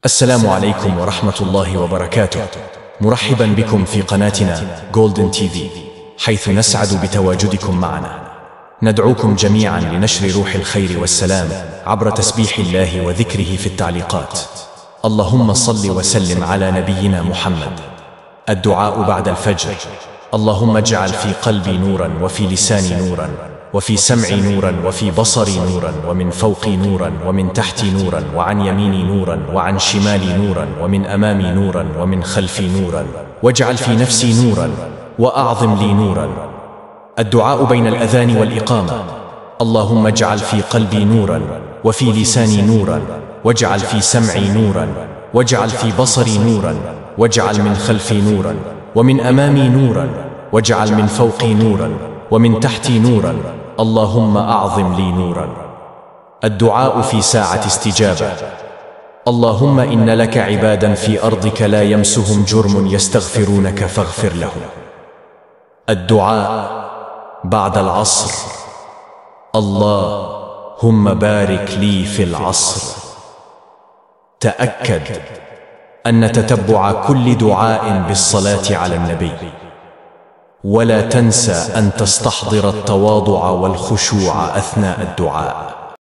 السلام عليكم ورحمة الله وبركاته. مرحبا بكم في قناتنا جولدن تي في، حيث نسعد بتواجدكم معنا. ندعوكم جميعا لنشر روح الخير والسلام عبر تسبيح الله وذكره في التعليقات. اللهم صل وسلم على نبينا محمد. الدعاء بعد الفجر: اللهم اجعل في قلبي نورا، وفي لساني نورا، وفي سمعي نورا، وفي بصري نورا، ومن فوقي نورا، ومن تحتي نورا، وعن يميني نورا، وعن شمالي نورا، ومن أمامي نورا، ومن خلفي نورا، واجعل في نفسي نورا، وأعظم لي نورا. الدعاء بين الأذان والإقامة: اللهم اجعل في قلبي نورا، وفي لساني نورا، واجعل في سمعي نورا، واجعل في بصري نورا، واجعل من خلفي نورا، ومن أمامي نورا، واجعل من فوقي نورا، ومن تحتي نورا. اللهم أعظم لي نورا. الدعاء في ساعة استجابة: اللهم إن لك عبادا في أرضك لا يمسهم جرم يستغفرونك فاغفر لهم. الدعاء بعد العصر: اللهم بارك لي في العصر. تأكد أن تتبع كل دعاء بالصلاة على النبي، ولا تنسى أن تستحضر التواضع والخشوع أثناء الدعاء.